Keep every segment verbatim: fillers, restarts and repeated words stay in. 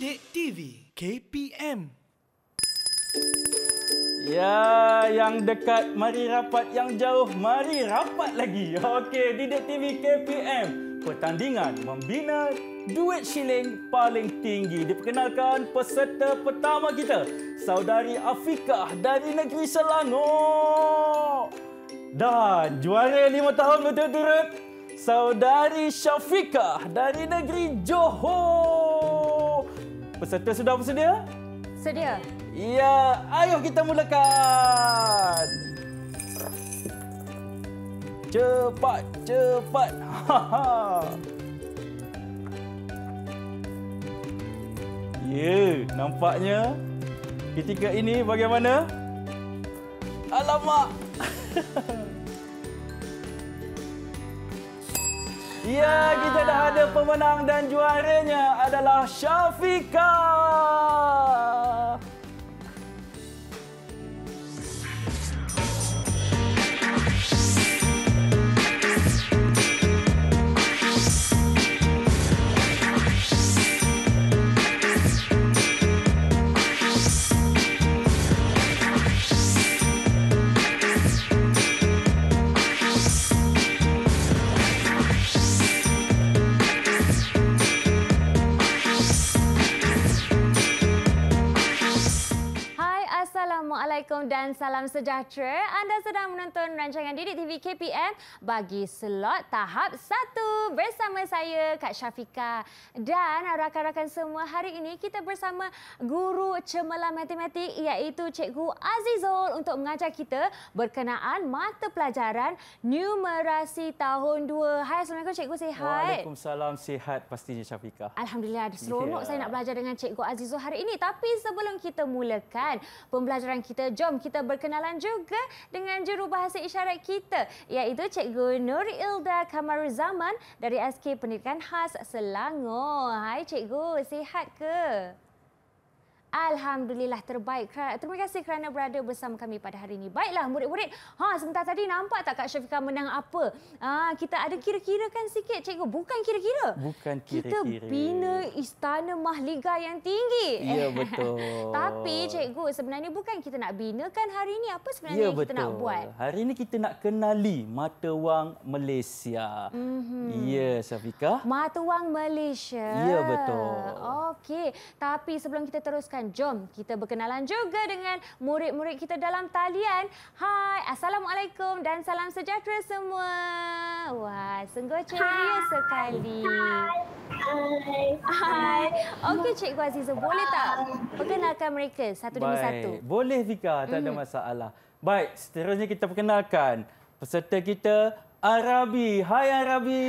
Didik T V K P M. Ya, yang dekat mari rapat, yang jauh mari rapat lagi. Okey, Didik T V K P M. Pertandingan membina duit shilling paling tinggi. Diperkenalkan peserta pertama kita, Saudari Afiqah dari negeri Selangor. Dan juara lima tahun berturut-turut, Saudari Syafiqah dari negeri Johor. Peserta sudah bersedia? Sedia. Ya, ayo kita mulakan. Cepat, cepat. Ya, nampaknya ketika ini bagaimana? Alamak. Ya, kita dah ada pemenang dan juaranya adalah Syafiqah. Assalamualaikum dan salam sejahtera. Anda sedang menonton rancangan Didik T V K P M bagi slot tahap satu bersama saya Kak Syafiqah. Dan rakan-rakan semua, hari ini kita bersama guru cemerlang matematik iaitu Cikgu Azizul untuk mengajar kita berkenaan mata pelajaran numerasi tahun dua. Hai, Assalamualaikum Cikgu, sihat? Waalaikumsalam, sihat pastinya Syafiqah. Alhamdulillah, seronok yeah. saya nak belajar dengan Cikgu Azizul hari ini. Tapi sebelum kita mulakan pembelajaran kita, jom kita berkenalan juga dengan jurubahasa isyarat kita iaitu Cikgu Nuri Ilda Kamaruzaman dari S K Pendidikan Khas Selangor. Hai Cikgu, sihat ke? Alhamdulillah, terbaik. Terima kasih kerana berada bersama kami pada hari ini. Baiklah murid-murid, ha, sebentar tadi nampak tak Kak Syafiqah menang apa? Ha, kita ada kira-kirakan sikit Cikgu. Bukan kira-kira. Bukan kira-kira. Kita bina istana mahliga yang tinggi. Ya, betul. Tapi Cikgu, sebenarnya bukan kita nak binakan hari ini. Apa sebenarnya ya, yang kita betul. nak buat? Hari ini kita nak kenali mata wang Malaysia. Mm-hmm. Ya, Syafiqah. Mata wang Malaysia. Ya, betul. Okey. Tapi sebelum kita teruskan, jom kita berkenalan juga dengan murid-murid kita dalam talian. Hai, Assalamualaikum dan salam sejahtera semua. Wah, sungguh ceria sekali. Hai. Hai. Okey Cikgu Azizul, boleh tak perkenalkan mereka satu demi satu? Boleh Fika, tak ada masalah. Baik, seterusnya kita perkenalkan peserta kita, Arabi. Hai Arabi.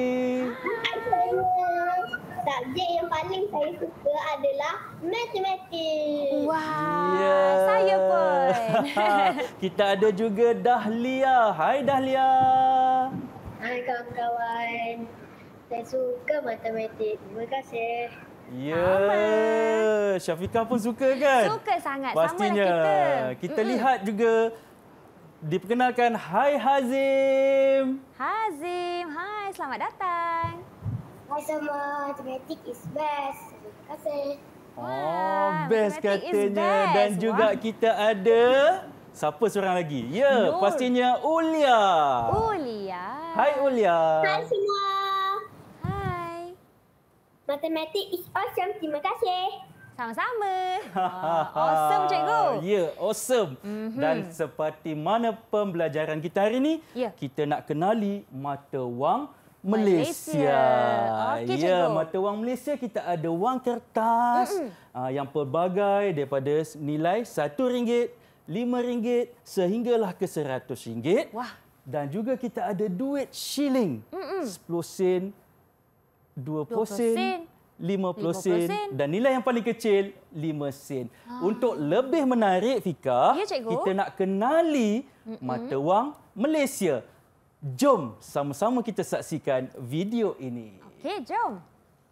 Subjek yang paling saya suka adalah matematik. Wah, yeah. saya pun. Kita ada juga Dahlia. Hai Dahlia. Hai kawan-kawan. Saya suka matematik. Terima kasih. Ya, yeah. Syafiqah pun suka kan? Suka sangat. Pastinya. Sama lah kita. Kita mm-mm. lihat juga diperkenalkan. Hai Hazim. Hazim, hai, selamat datang. Hai semua, matematik is best. Terima kasih. Oh, best katanya. Best. Dan juga Wah. kita ada siapa seorang lagi? Ya, Nur. Pastinya Ulia. Ulia. Hai Ulia. Hai semua. Hai. Matematik is awesome. Terima kasih. Sama-sama. Oh, awesome Cikgu. Ya, yeah, awesome. Mm-hmm. Dan seperti mana pembelajaran kita hari ini, yeah. kita nak kenali mata wang Malaysia. Malaysia. Okay, ya, mata wang Malaysia kita ada wang kertas uh, yang pelbagai daripada nilai satu ringgit, lima ringgit sehinggalah ke seratus ringgit. Wah. Dan juga kita ada duit shilling. Mm-mm. sepuluh sen, dua puluh sen, lima puluh sen dan nilai yang paling kecil lima sen. Ah. Untuk lebih menarik Fika, ya, kita nak kenali Mm-mm. mata wang Malaysia. Jom sama-sama kita saksikan video ini. Okey, jom.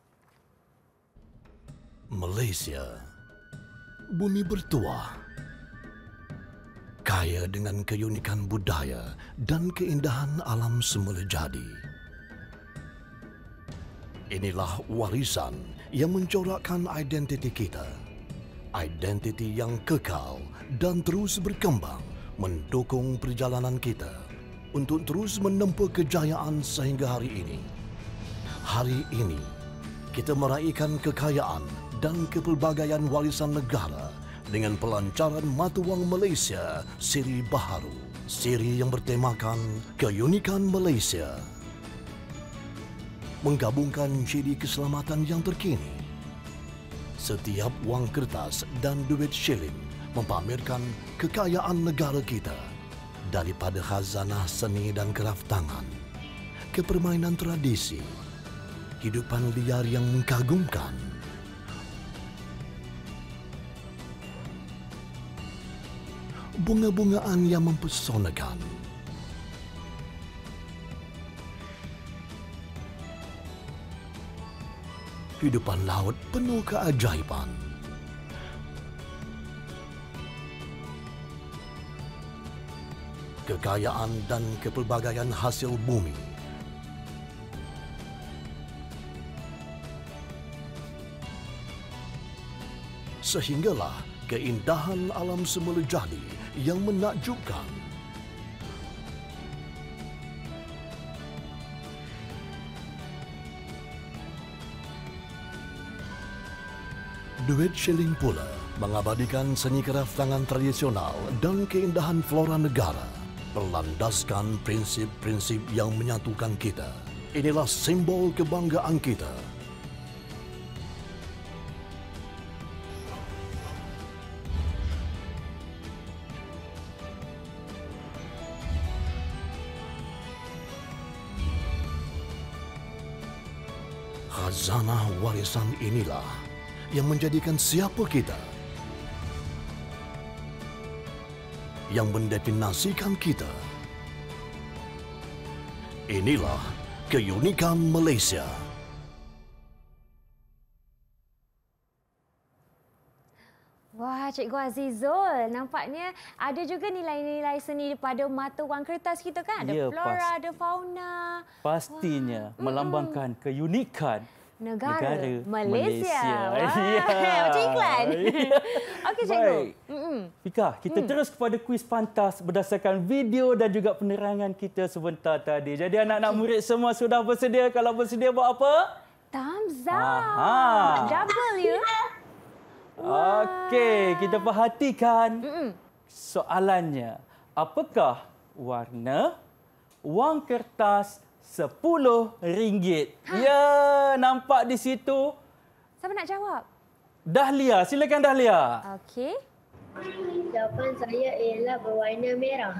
Malaysia, bumi bertuah, kaya dengan keunikan budaya dan keindahan alam semula jadi. Inilah warisan yang mencorakkan identiti kita. Identiti yang kekal dan terus berkembang mendukung perjalanan kita untuk terus menempuh kejayaan sehingga hari ini. Hari ini, kita meraihkan kekayaan dan kepelbagaian warisan negara dengan pelancaran Mata Wang Malaysia siri baharu. Siri yang bertemakan keunikan Malaysia. Menggabungkan ciri keselamatan yang terkini. Setiap wang kertas dan duit shilling mempamerkan kekayaan negara kita. Daripada khazanah seni dan kraf tangan, ke permainan tradisi, hidupan liar yang mengagumkan, bunga-bungaan yang mempesonakan, hidupan laut penuh keajaiban, kekayaan dan kepelbagaian hasil bumi, sehinggalah keindahan alam semula jadi yang menakjubkan. Duit shilling pula mengabadikan seni kraf tangan tradisional dan keindahan flora negara, berlandaskan prinsip-prinsip yang menyatukan kita. Inilah simbol kebanggaan kita. Khazanah warisan inilah yang menjadikan siapa kita, yang mendefinisikan kita. Inilah keunikan Malaysia. Wah, Cikgu Azizul, nampaknya ada juga nilai-nilai seni pada mata wang kertas kita kan? Ada Ya, flora, pas- ada fauna. Pastinya Wah. melambangkan keunikan Negara, negara Malaysia. Malaysia. Wah, Ya. macam iklan. Ya. Okey, Cikgu. Baik. Mm-mm. Fika, kita hmm. terus kepada kuis pantas berdasarkan video dan juga penerangan kita sebentar tadi. Jadi anak-anak murid semua sudah bersedia? Kalau bersedia buat apa? Thumbs up. Aha. Double ya. Okey, kita perhatikan Mm-mm. soalannya. Apakah warna wang kertas sepuluh ringgit? Ha? Ya, nampak di situ. Siapa nak jawab? Dahlia, silakan Dahlia. Okey. Jawapan saya ialah berwarna merah.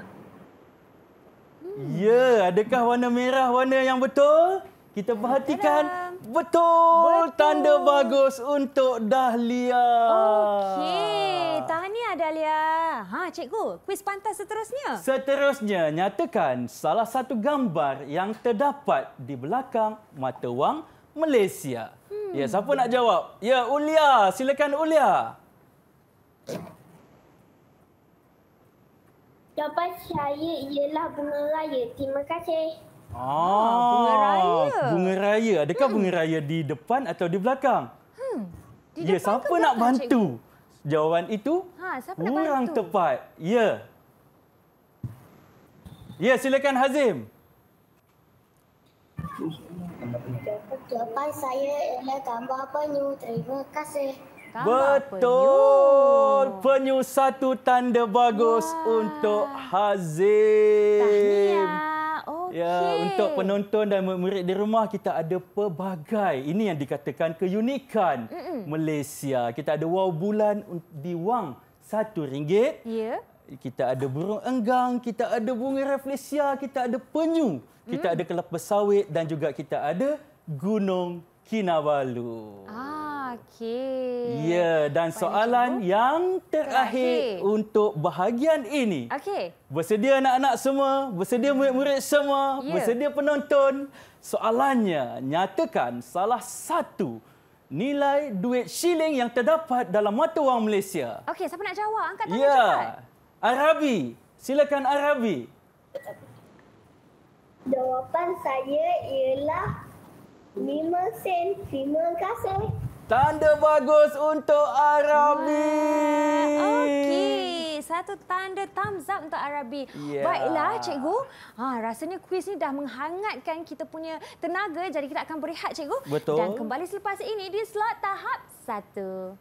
Ya, adakah warna merah warna yang betul? Kita perhatikan. Tadam. Betul. Betul. Tanda bagus untuk Dahlia. Okey, tahniah Dahlia. Ha, cikgu, kuis pantas seterusnya. Seterusnya, nyatakan salah satu gambar yang terdapat di belakang mata wang Malaysia. Hmm. Ya, siapa nak jawab? Ya, Ulia. Silakan Ulia. Jawapan saya ialah bunga raya. Terima kasih. Ah, bunga raya. Bunga raya. Adakah hmm. bunga raya di depan atau di belakang? Hmm. Di Ya, depan siapa ke nak belakang, bantu? Jawapan itu Ha, siapa nak kurang bantu? tepat. Ya. Ya, silakan Hazim. Jawapan saya ialah gambar penyu. Terima kasih. Gambar Betul. penyu. Penyu satu tanda bagus Wah. untuk Hazim. Tahniah. Okey. Ya, untuk penonton dan murid di rumah, kita ada pelbagai. Ini yang dikatakan keunikan Mm-mm. Malaysia. Kita ada wow bulan di wang satu ringgit. Ya. Kita ada burung enggang, kita ada bunga rafflesia, kita ada penyu, kita Mm. ada kelapa sawit dan juga kita ada gunung Kinabalu. Ah, okey. Ya, dan Baik, soalan cikgu. yang terakhir Terakhir. untuk bahagian ini. Okey. Bersedia anak-anak semua? Bersedia murid-murid semua? Ya. Bersedia penonton? Soalannya, nyatakan salah satu nilai duit shilling yang terdapat dalam mata wang Malaysia. Okey, siapa nak jawab? Angkat tangan Ya, cepat. Arabi. Silakan Arabi. Jawapan saya ialah lima sen. Terima kasih. Tanda bagus untuk Arabi. Okey, satu tanda thumbs up untuk Arabi. Ya. Baiklah, cikgu. Ha, rasanya kuis ni dah menghangatkan kita punya tenaga, jadi kita akan berehat, cikgu. Betul. Dan kembali selepas ini di slot tahap satu.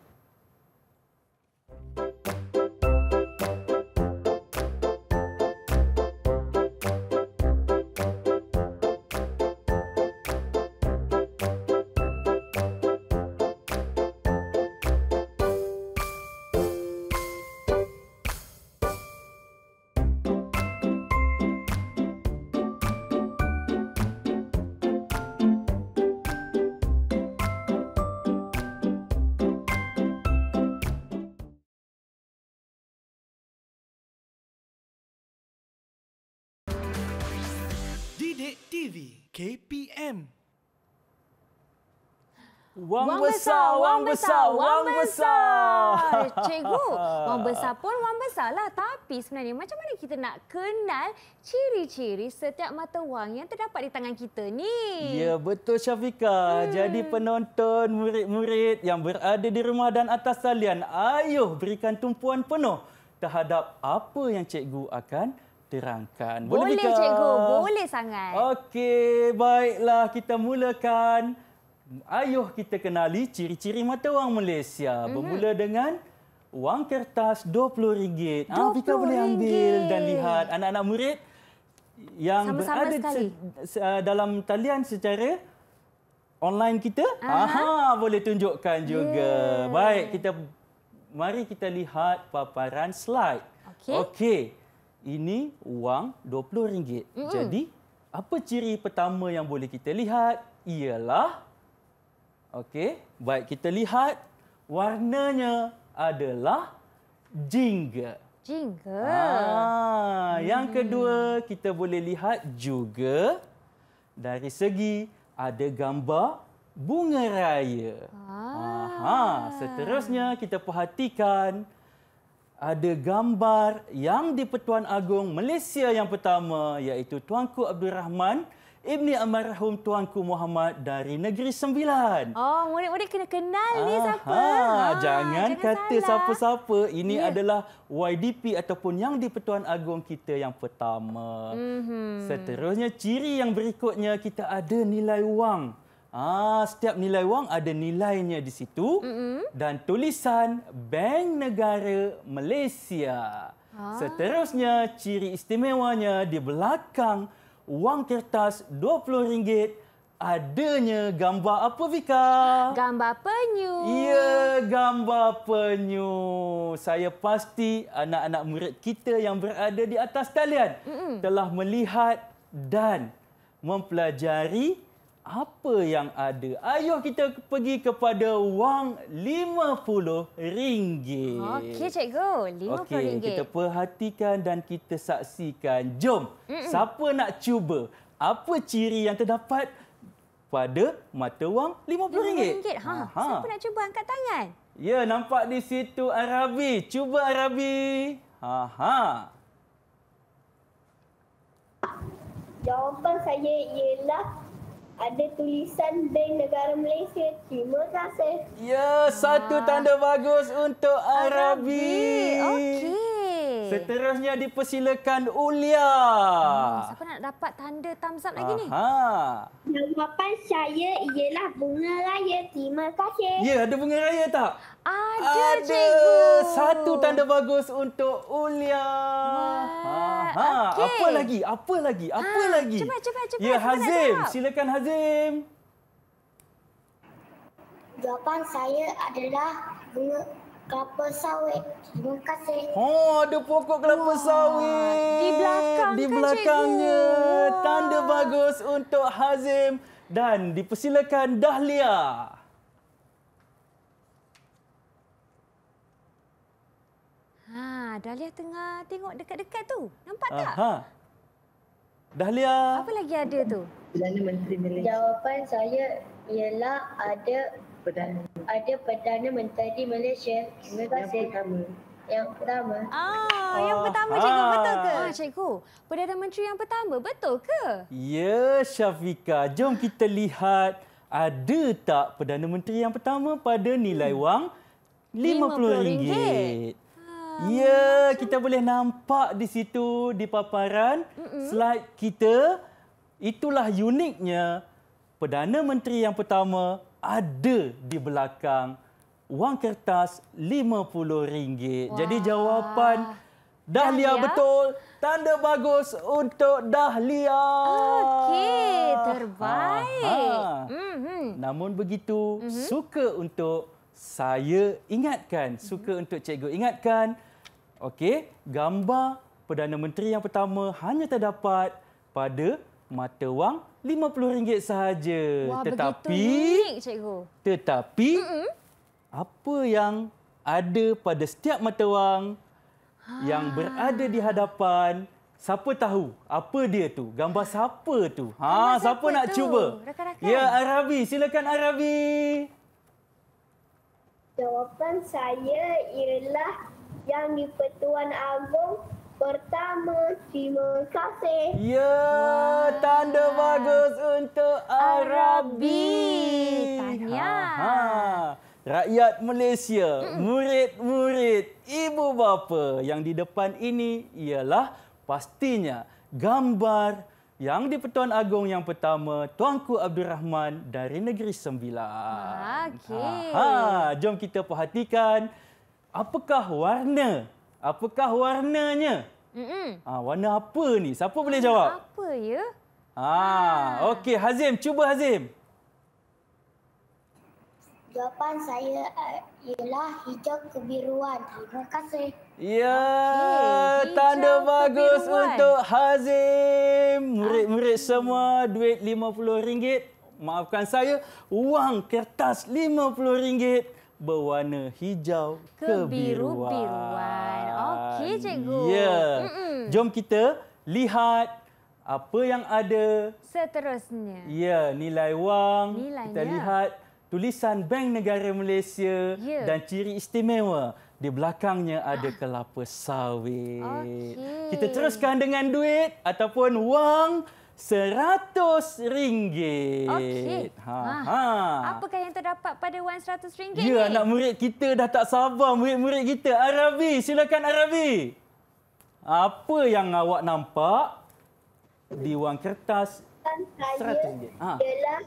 Didik T V K P M. Wang besar, wang besar, wang besar. Cikgu, wang besar pun wang besar lah. Tapi sebenarnya macam mana kita nak kenal ciri-ciri setiap mata wang yang terdapat di tangan kita ni? Ya, betul Syafiqah. Hmm. Jadi penonton, murid-murid yang berada di rumah dan atas talian, ayuh berikan tumpuan penuh terhadap apa yang cikgu akan terangkan. Boleh, Boleh cikgu. Boleh sangat. Okey, baiklah kita mulakan. Ayuh kita kenali ciri-ciri mata wang Malaysia. Mm-hmm. Bermula dengan wang kertas dua puluh ringgit. Ah, Fika boleh ambil dan lihat anak-anak murid yang Sama-sama berada sekali. se- dalam talian secara online kita. Aha, boleh tunjukkan juga. Yeah. Baik, kita mari kita lihat paparan slide. Okey. Okey. Ini wang dua puluh ringgit. Mm-hmm. Jadi, apa ciri pertama yang boleh kita lihat ialah okey, baik kita lihat warnanya adalah jingga. Jingga. Ah, yang kedua kita boleh lihat juga dari segi ada gambar bunga raya. Ah. Aha, seterusnya kita perhatikan ada gambar yang di-Pertuan Agong Malaysia yang pertama iaitu Tuanku Abdul Rahman Ibni Almarhum Tuanku Muhammad dari Negeri Sembilan. Oh, murid-murid kena kenal ni Aha, siapa. Ha, jangan kata salah. siapa-siapa. Ini Ya. adalah Y D P ataupun yang di-Pertuan Agong kita yang pertama. Mm-hmm. Seterusnya, ciri yang berikutnya kita ada nilai wang. Ah, setiap nilai wang ada nilainya di situ. Mm-hmm. Dan tulisan Bank Negara Malaysia. Ah. Seterusnya, ciri istimewanya di belakang wang kertas dua puluh ringgit adanya gambar apa, Vika? Gambar penyu. Ya, gambar penyu. Saya pasti anak-anak murid kita yang berada di atas talian Mm-mm. telah melihat dan mempelajari apa yang ada. Ayuh kita pergi kepada wang lima puluh ringgit. Okey, cikgu. lima puluh ringgit. Okey, kita perhatikan dan kita saksikan. Jom, Mm-mm. siapa nak cuba apa ciri yang terdapat pada mata wang lima puluh ringgit? lima puluh ringgit. Ha, siapa nak cuba angkat tangan? Ya, nampak di situ Arabi. Cuba Arabi. Ha ha. Jawapan saya ialah ada tulisan Bank Negara Malaysia. Terima kasih. Ya, satu tanda bagus untuk Arabi. Okey. Seterusnya dipersilakan Ulia. Hmm, siapa nak dapat tanda thumbs up lagi ni? Aha. Jawapan saya ialah bunga raya. Terima kasih. Ya, ada bunga raya tak? Ada, cikgu. Satu tanda bagus untuk Ulia. Wah, Ha, okey. apa lagi? Apa lagi? Apa Ha, lagi? cepat, cepat, cepat. Ya, Siapa nak Hazim. jawab? Silakan Hazim. Jawapan saya adalah bunga kelapa sawit. Terima kasih. Oh, ada pokok kelapa Wah, sawit. di belakang Di kan, belakangnya. cikgu? Tanda Wah. bagus untuk Hazim. Dan dipersilakan Dahlia. Ha, Dahlia tengah tengok dekat-dekat tu. Nampak tak? Aha. Dahlia. Apa lagi ada tu? Perdana Menteri Malaysia. Jawapan saya ialah ada Perdana ada Perdana Menteri Malaysia. Terima yang kasih. pertama. Yang pertama. Ah, yang Ah, pertama cikgu, ah. betul ke? Ah, cikgu, Perdana Menteri yang pertama, betul ke? Ya, Syafiqah. Jom kita lihat ada tak Perdana Menteri yang pertama pada nilai wang lima puluh ringgit? Ya, kita boleh nampak di situ di paparan Mm-mm. slide kita. Itulah uniknya Perdana Menteri yang pertama ada di belakang wang kertas lima puluh ringgit. Jadi jawapan Dahlia, Dahlia betul. Tanda bagus untuk Dahlia. Okey, terbaik. Ha, ha. Mm-hmm. Namun begitu, mm-hmm. suka untuk saya ingatkan, mm-hmm. suka untuk cikgu ingatkan, okey, gambar Perdana Menteri yang pertama hanya terdapat pada mata wang lima puluh ringgit sahaja. Wah, tetapi begitu unik, cikgu. Tetapi mm-hmm. apa yang ada pada setiap mata wang yang berada di hadapan, siapa tahu apa dia tu? Gambar siapa tu? Ha, Gambar siapa, siapa nak tu? cuba? Rakan-rakan. Ya, Arabi, silakan Arabi. Jawapan saya ialah yang di Pertuan Agong pertama. Terima kasih. Ya, wow. Tanda bagus untuk Arabi. Tahniah. Ha, ha. Rakyat Malaysia, murid-murid, ibu bapa yang di depan ini ialah pastinya gambar yang di Pertuan Agong yang pertama, Tuanku Abdul Rahman dari Negeri Sembilan. Okey. Ha, jom kita perhatikan apakah warna? Apakah warnanya? Mm-mm. Ha, warna apa ni? Siapa boleh jawab? Apa ya? Ha, okey, Hazim, cuba Hazim. Jawapan saya ialah hijau kebiruan. Terima kasih. Ya, okay, tanda bagus kebiruan. untuk Hazim. Murid-murid semua, duit lima puluh ringgit. Maafkan saya, wang kertas lima puluh ringgit berwarna hijau kebiruan. Kebiru-biruan. Okey, cikgu. Ya. Mm-mm. Jom kita lihat apa yang ada seterusnya. Ya, nilai wang. Nilainya. Kita lihat tulisan Bank Negara Malaysia yeah. dan ciri istimewa. Di belakangnya ada kelapa sawit. Okay. Kita teruskan dengan duit ataupun wang seratus ringgit. Okey. Ha, ha. ha. Apakah yang terdapat pada wang seratus ringgit ya, ni? anak murid kita dah tak sabar. Murid-murid kita. Arabi, silakan Arabi. Apa yang awak nampak di wang kertas seratus ringgit? Ha. Ialah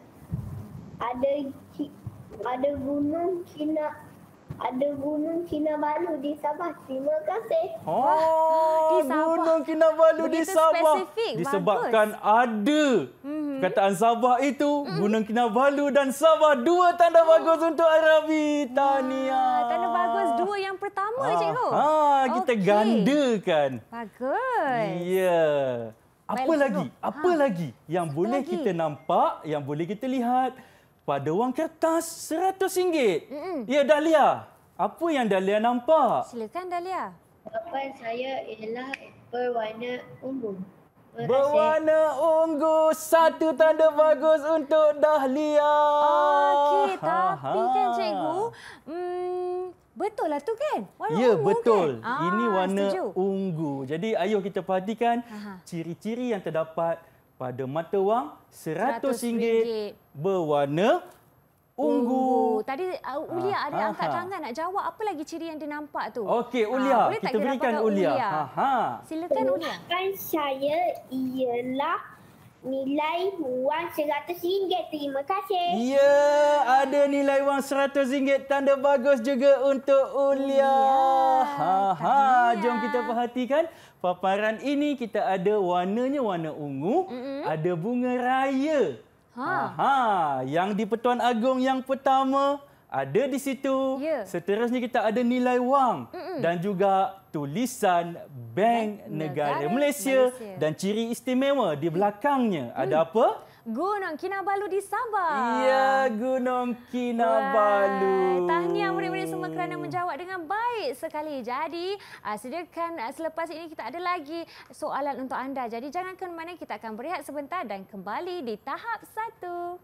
ada ada gunung Kina ada gunung Kinabalu di Sabah. Terima kasih. Oh, di Sabah. Gunung Kinabalu di Sabah. Spesifik. Disebabkan bagus. ada mm-hmm. perkataan Sabah itu, mm-hmm. Gunung Kinabalu dan Sabah. Dua tanda oh. bagus untuk Arabi. Tahniah. Tanda bagus dua yang pertama, ah, cikgu. Ha, kita okay. gandakan. Bagus. Ya. Apa Baik, lagi? Cikgu. Apa ha. lagi yang Satu boleh lagi. kita nampak, yang boleh kita lihat pada wang kertas seratus ringgit. Mm-mm. Ya, Dahlia. Apa yang Dahlia nampak? Silakan, Dahlia. Jawapan saya ialah berwarna ungu. Berwarna ungu. Satu tanda bagus untuk Dahlia. Okey, tapi ha, ha. kan cikgu, hmm, betul lah tu kan? Warna ya, ungu betul. Kan? Ini ah, warna setuju. ungu. Jadi, ayo kita perhatikan Aha. ciri-ciri yang terdapat pada mata wang seratus ringgit berwarna ungu. ungu. Tadi uh, Ulia ada ha, angkat ha. tangan nak jawab apa lagi ciri yang dia nampak tu. Okey, Ulia. Ha, kita berikan Ulia. Ulia. Ha, ha. Silakan Ulia. Jawapan saya ialah nilai wang seratus ringgit. Terima kasih. Ya, ada nilai wang seratus ringgit. Tanda bagus juga untuk Ulia. Ha, ha. Jom kita perhatikan. Paparan ini kita ada warnanya warna ungu, mm-hmm. ada bunga raya. Ha. Ha, yang di Pertuan Agong yang pertama ada di situ. Yeah. Seterusnya kita ada nilai wang mm-hmm. dan juga tulisan Bank Negara, Negara Malaysia, Malaysia dan ciri istimewa di belakangnya. Mm. Ada apa? Gunung Kinabalu di Sabah. Ya, Gunung Kinabalu. Wah, tahniah murid-murid semua kerana menjawab dengan baik sekali. Jadi, uh, sediakan uh, selepas ini kita ada lagi soalan untuk anda. Jadi, jangan ke mana, kita akan berehat sebentar dan kembali di tahap satu.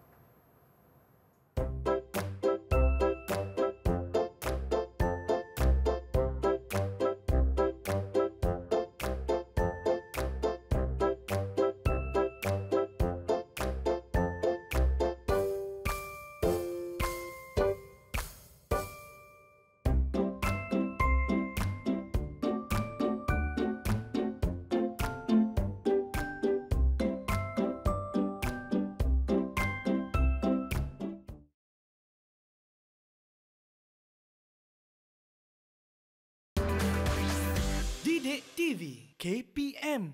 Didik T V K P M.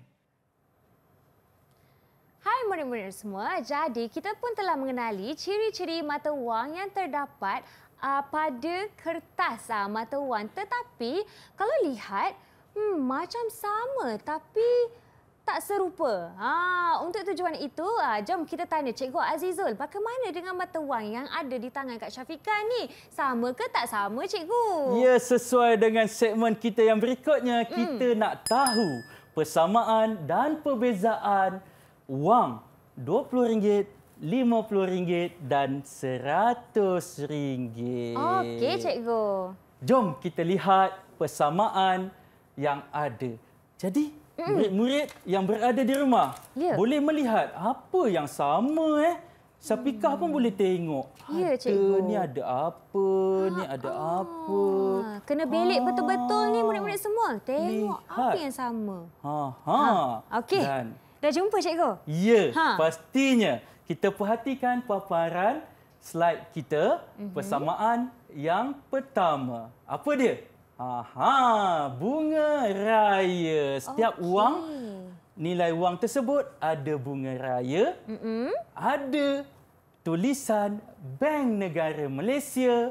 Hai murid-murid semua, jadi kita pun telah mengenali ciri-ciri mata wang yang terdapat uh, pada kertas uh, mata wang. Tetapi kalau lihat, hmm, macam sama tapi tak serupa. Ha, untuk tujuan itu, uh, jom kita tanya Cikgu Azizul, bagaimana dengan mata wang yang ada di tangan Kak Syafiqah ni? Sama ke tak sama, Cikgu? Ya, sesuai dengan segmen kita yang berikutnya, hmm. kita nak tahu persamaan dan perbezaan wang dua puluh ringgit, lima puluh ringgit dan seratus ringgit. Okey, Cikgu. Jom kita lihat persamaan yang ada. Jadi, murid-murid yang berada di rumah ya. boleh boleh melihat apa yang sama eh. Syafiqah hmm. pun boleh tengok. Ya, ada, Cikgu. ni ada apa, ha, ni ada ah. apa. Kena belik betul-betul ha. ni murid-murid semua. Tengok Lihat. apa yang sama. Ha, ha. ha. Okey. Dan dah jumpa, Cikgu? ya, Ha. pastinya. Kita perhatikan paparan slide kita, Mhm. persamaan yang pertama. Apa dia? Aha, bunga raya. Setiap Okey. wang, nilai wang tersebut ada bunga raya, Mm-mm. ada tulisan Bank Negara Malaysia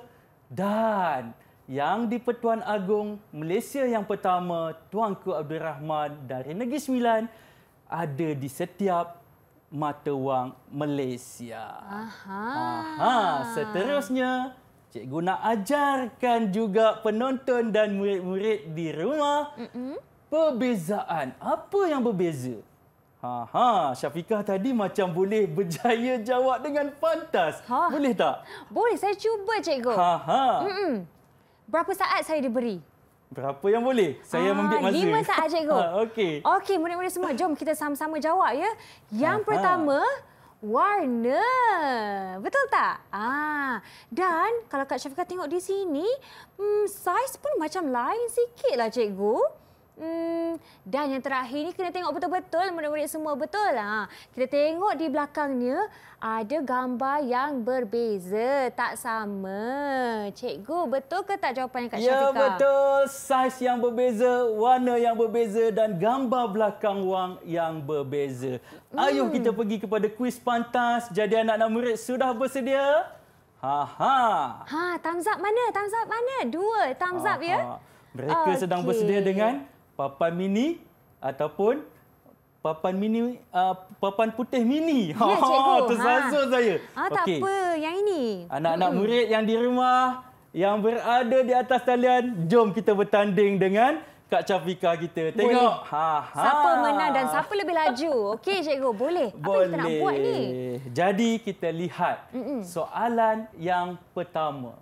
dan yang di Pertuan Agong Malaysia yang pertama, Tuanku Abdul Rahman dari Negeri Sembilan, ada di setiap mata wang Malaysia. Aha. Aha, seterusnya cikgu nak ajarkan juga penonton dan murid-murid di rumah Mm-mm. perbezaan. Apa yang berbeza? Ha ha, Syafiqah tadi macam boleh berjaya jawab dengan pantas. Ha. Boleh tak? Boleh, saya cuba, Cikgu. Ha ha. Mm-mm. Berapa saat saya diberi? Berapa yang boleh? Saya Ah, ambil masa. lima saat, Cikgu. Ha, okey. Okey, murid-murid semua, jom kita sama-sama jawab ya. Yang Aha. pertama, warna. Betul tak? Ah, dan kalau Kak Syafiqah tengok di sini, hmm, saiz pun macam lain sikitlah, Cikgu. Hmm, dan yang terakhir ni kena tengok betul-betul murid-murid semua, betul. Ha, kita tengok di belakangnya ada gambar yang berbeza, tak sama. Cikgu, betul ke tak jawapannya Kak Ya, Syafiqah? betul. Saiz yang berbeza, warna yang berbeza dan gambar belakang wang yang berbeza. Hmm. Ayuh kita pergi kepada kuis pantas. Jadi anak-anak murid sudah bersedia? Ha ha. Ha, thumbs up mana? Thumbs up mana? Dua thumbs up ya. Ha. Mereka okay. sedang bersedia dengan papan mini ataupun papan mini uh, papan putih mini. Ya, cikgu. Tersasul ha. saya. Ah, tak Okey. apa, yang ini. Anak-anak Hmm. murid yang di rumah yang berada di atas talian, jom kita bertanding dengan Kak Syafiqah kita. Tengok. Boleh. Ha ha. Siapa menang dan siapa lebih laju? Okey, cikgu, boleh. Apa Boleh. yang kita nak buat ni? Jadi kita lihat Mm-mm. soalan yang pertama.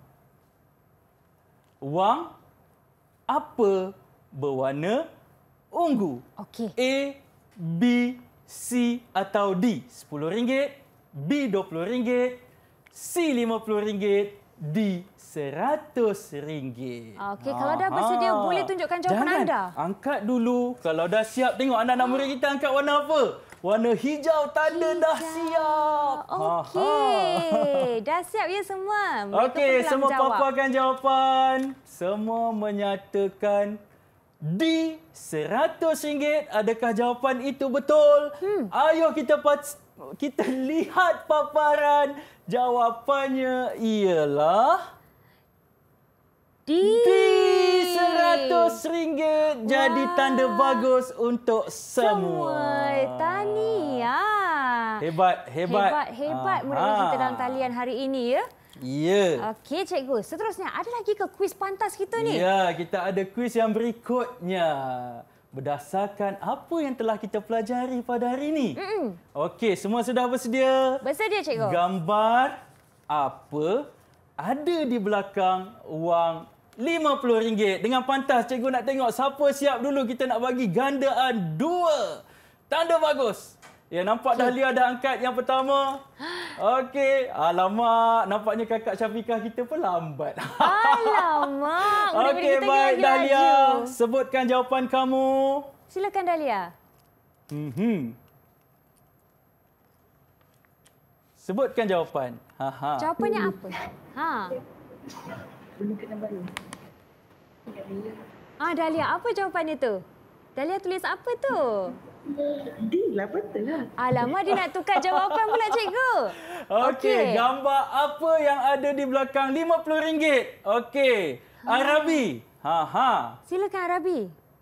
Wang apa berwarna ungu? Okey. A, B, C atau D? sepuluh ringgit, B dua puluh ringgit, C lima puluh ringgit, D seratus ringgit. Okey, kalau dah bersedia boleh tunjukkan jawapan Jangan. anda. Angkat dulu. Kalau dah siap, tengok anak-anak murid kita angkat warna apa? Warna hijau, tanda hijau. Dah siap. Okey. Dah siap ya semua? Mereka Okey, pun telah semua menjawab. paparkan jawapan. Semua menyatakan D seratus ringgit. Adakah jawapan itu betul? Hmm. Ayuh kita pat- kita lihat paparan. Jawapannya ialah D. D seratus ringgit. Jadi tanda bagus untuk semua. Semua. Tahniah. Hebat, hebat. Hebat, hebat murid-murid kita dalam talian hari ini ya. Ya. Okey, cikgu. Seterusnya, ada lagi ke kuis pantas kita ni? Ya, kita ada kuis yang berikutnya. Berdasarkan apa yang telah kita pelajari pada hari ini. Mm-mm. Okey, semua sudah bersedia? Bersedia, cikgu? Gambar apa ada di belakang wang lima puluh ringgit. Dengan pantas, cikgu nak tengok siapa siap dulu. Kita nak bagi gandaan dua. Tanda bagus. Ya, nampak okay. Dahlia dah angkat yang pertama. Okey. Alamak, nampaknya kakak Syafiqah kita pun lambat. Alamak. Okey, baik Dahlia. Sebutkan jawapan kamu. Silakan Dahlia. Mhm. Sebutkan jawapan. Ha ha. Jawapannya apa? Ha. Belum kena baru. Ah, Dahlia, apa jawapannya tu? Dahlia tulis apa tu? D lah, betul lah. Alamak, dia nak tukar jawapan pula cikgu. Okey, okay. Gambar apa yang ada di belakang lima puluh ringgit? Okey. Ha. Arabi. Ha ha. Silakan Arabi.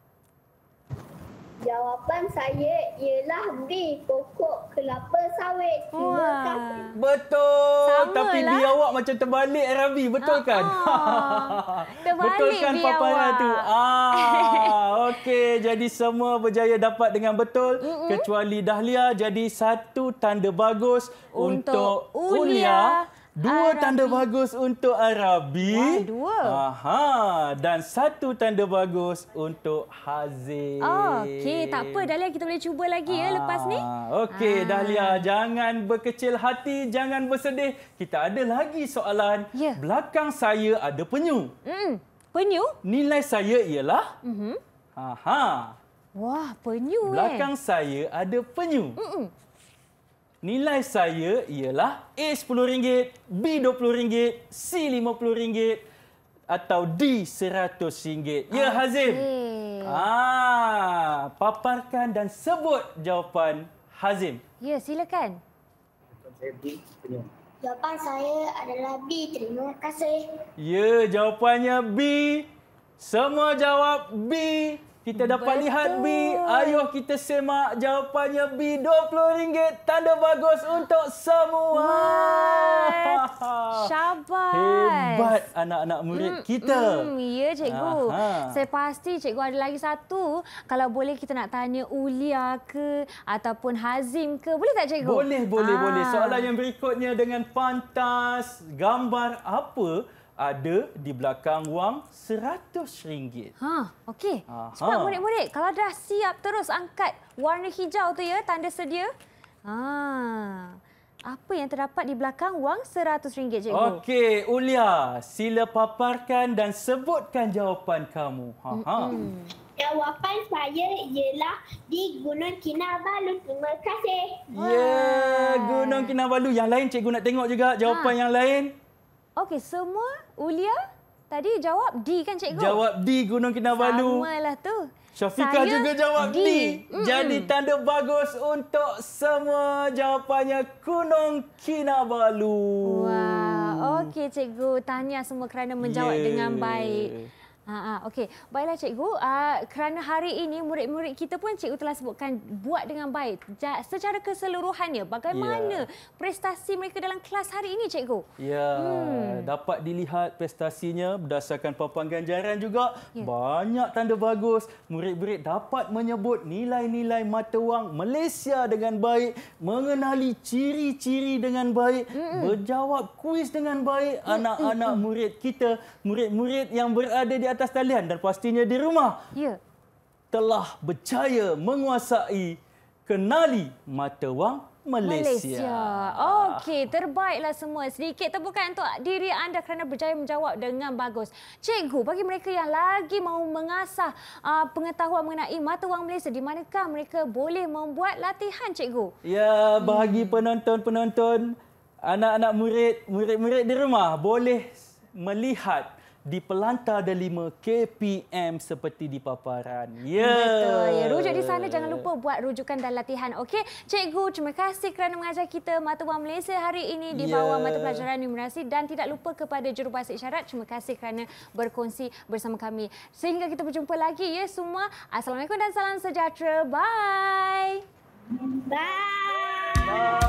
Jawapan saya ialah B, pokok kelapa sawit. Terima Wah. kasih. Betul. Sama Tapi lah. bi awak macam terbalik Arabi, betul kan? Ah, terbalik betul kan bi paparan awak. tu? Ah, okey. Jadi semua berjaya dapat dengan betul. Mm-mm. Kecuali Dahlia. Jadi satu tanda bagus Untuk untuk Ulia. Ulia. Dua Arabi. tanda bagus untuk Arabi. Wah, dua. Aha. Dan satu tanda bagus untuk Hazim. Oh, okey. Tak apa, Dahlia, kita boleh cuba lagi ya lepas ni. Okey, Ah. Dahlia. Jangan berkecil hati, jangan bersedih. Kita ada lagi soalan. Ya. Belakang saya ada penyu. Hmm. Penyu? Nilai saya ialah... Mhm. Aha. Wah, penyu Belakang eh. saya ada penyu. Mm-mm. Nilai saya ialah A sepuluh ringgit, B dua puluh ringgit, C lima puluh ringgit atau D seratus ringgit. Ya, Okey. Hazim. Ah, paparkan dan sebut jawapan Hazim. Ya, silakan. Jawapan saya adalah B. Terima kasih. Ya, jawapannya B. Semua jawab B. Kita dapat Betul. lihat B. Ayuh kita semak jawapannya B. dua puluh ringgit. Tanda bagus untuk semua. Syabas. Hebat anak-anak murid Hmm, kita. Hmm, ya, cikgu. Aha. Saya pasti cikgu ada lagi satu. Kalau boleh kita nak tanya Ulia ke ataupun Hazim ke. Boleh tak cikgu? Boleh, boleh, Ah. boleh. Soalan yang berikutnya dengan pantas. Gambar apa ada di belakang wang seratus ringgit? Ha, okey. Aha. Cepat murid-murid. Kalau dah siap, terus angkat warna hijau tu ya, tanda sedia. Ha. Apa yang terdapat di belakang wang seratus ringgit, cikgu? Okey, Ulia, sila paparkan dan sebutkan jawapan kamu. Ha ha. Jawapan saya ialah di Gunung Kinabalu. Terima kasih. Ya, Gunung Kinabalu. Yang lain cikgu nak tengok juga jawapan Ha. yang lain. Okey, semua Ulia tadi jawab D kan, cikgu? Jawab D, Gunung Kinabalu. Samalah tu. Syafiqah Saya juga jawab D. D. Mm-mm. Jadi tanda bagus untuk semua jawapannya Gunung Kinabalu. Wah, okey cikgu. Tahniah semua kerana menjawab Yeah. dengan baik. Ha, ha, okey. Baiklah cikgu, uh, kerana hari ini murid-murid kita pun cikgu telah sebutkan buat dengan baik. Ja, secara keseluruhannya, bagaimana Yeah. prestasi mereka dalam kelas hari ini cikgu? Ya, Hmm. dapat dilihat prestasinya berdasarkan papan ganjaran juga. Ya. Banyak tanda bagus. Murid-murid dapat menyebut nilai-nilai mata wang Malaysia dengan baik, mengenali ciri-ciri dengan baik, Mm-mm. berjawab kuis dengan baik. Anak-anak Mm-mm. murid kita, murid-murid yang berada di atas talian dan pastinya di rumah, Ya. telah berjaya menguasai kenali mata wang Malaysia. Malaysia. Okey, terbaiklah semua. Sedikit tepukan untuk diri anda kerana berjaya menjawab dengan bagus. Cikgu, bagi mereka yang lagi mahu mengasah uh, pengetahuan mengenai mata wang Malaysia, di manakah mereka boleh membuat latihan, cikgu? Ya, bagi penonton-penonton, anak-anak murid, murid-murid di rumah boleh melihat di Pelantar Delima K P M seperti di paparan. Ya. Betul. Ya, rujuk di sana, jangan lupa buat rujukan dan latihan. Okey, cikgu, terima kasih kerana mengajar kita mata wang Malaysia hari ini di bawah Ya. mata pelajaran numerasi, dan tidak lupa kepada jurubahasa isyarat. Terima kasih kerana berkongsi bersama kami. Sehingga kita berjumpa lagi ya semua. Assalamualaikum dan salam sejahtera. Bye. Bye. Bye.